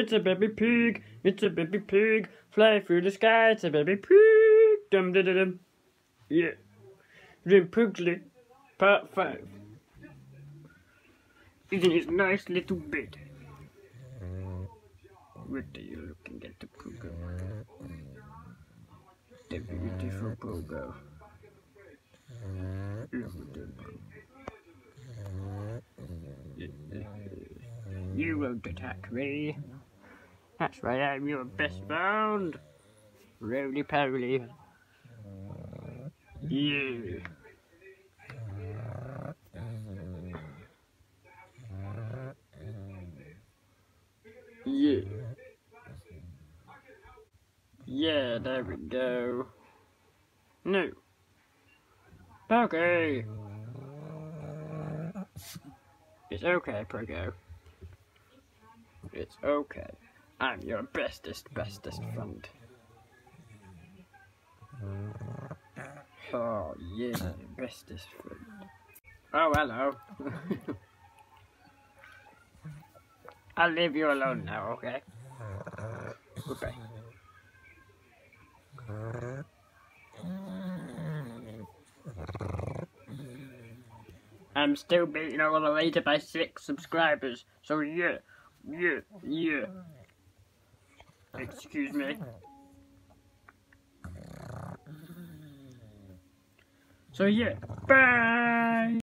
It's a baby pig. It's a baby pig. Fly through the sky. It's a baby pig. Dum dum dum dum. Yeah. Then Pugsley, part 5. In his nice little bed. What are you looking at the Pogo? The beautiful Pogo. Look at them. You won't attack me. That's right, I'm your best friend. Roly poly. Yeah. Yeah. Yeah, there we go. No. Okay. It's okay, Pogo. It's okay. I'm your bestest friend. Oh, yeah, bestest friend. Oh, hello. I'll leave you alone now, okay? Goodbye. I'm still beating all the way to my 6 subscribers, so yeah. Excuse me. So yeah, bye!